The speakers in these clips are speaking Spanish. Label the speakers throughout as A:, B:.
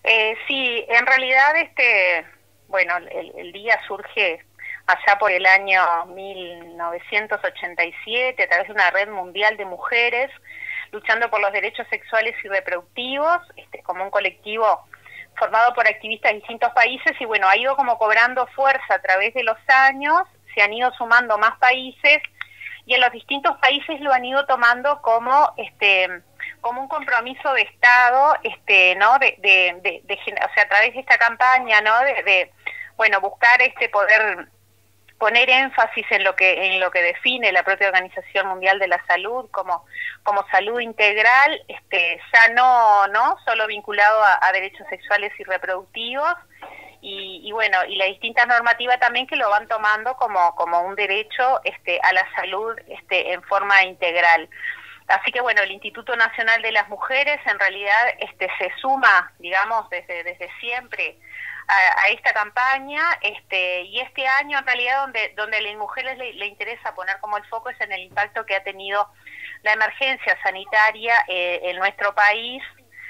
A: Sí, en realidad, bueno, el día surge allá por el año 1987 a través de una red mundial de mujeres luchando por los derechos sexuales y reproductivos, como un colectivo formado por activistas de distintos países, y bueno, ha ido como cobrando fuerza a través de los años, se han ido sumando más países, y en los distintos países lo han ido tomando como un compromiso de Estado, ¿no? O sea, a través de esta campaña, ¿no? Bueno, buscar poder poner énfasis en lo que define la propia Organización Mundial de la Salud como salud integral, ya no solo vinculado a derechos sexuales y reproductivos, y bueno, y la distinta normativa también que lo van tomando como un derecho a la salud en forma integral. Así que bueno, el Instituto Nacional de las Mujeres en realidad se suma, digamos, desde siempre a esta campaña, y este año en realidad donde a las mujeres le interesa poner como el foco es en el impacto que ha tenido la emergencia sanitaria en nuestro país,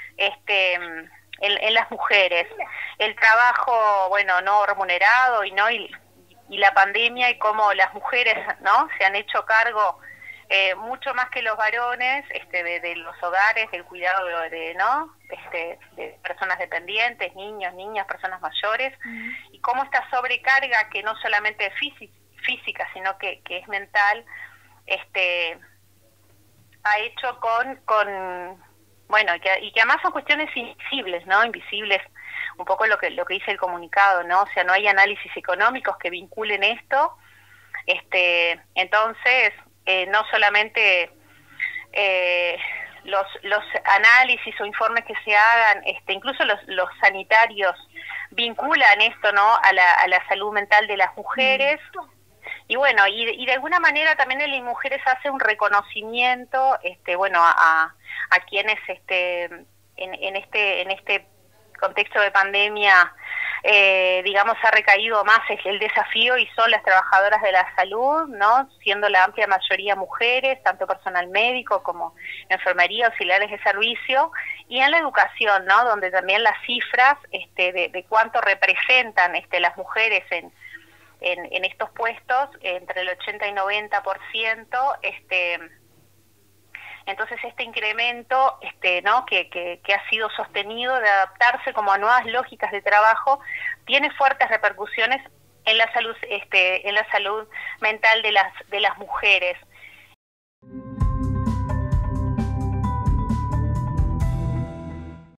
A: en las mujeres, el trabajo, bueno, no remunerado y la pandemia, y cómo las mujeres, ¿no?, se han hecho cargo mucho más que los varones, de los hogares, del cuidado de personas dependientes, niños, niñas, personas mayores, y cómo esta sobrecarga, que no solamente es física, sino que es mental, ha hecho bueno, y que además son cuestiones invisibles, ¿no? Invisibles, un poco lo que dice el comunicado, ¿no? O sea, no hay análisis económicos que vinculen esto, entonces, no solamente los análisis o informes que se hagan, incluso los sanitarios vinculan esto, ¿no?, a la salud mental de las mujeres. Y bueno, y de alguna manera también en las mujeres hace un reconocimiento, bueno, a quienes en este contexto de pandemia, digamos, ha recaído más el desafío, y son las trabajadoras de la salud, ¿no?, siendo la amplia mayoría mujeres, tanto personal médico como enfermería, auxiliares de servicio, y en la educación, ¿no?, donde también las cifras de cuánto representan las mujeres en estos puestos, entre el 80 y 90%, entonces este incremento, ¿no?, que ha sido sostenido de adaptarse como a nuevas lógicas de trabajo, tiene fuertes repercusiones en la salud mental de las mujeres.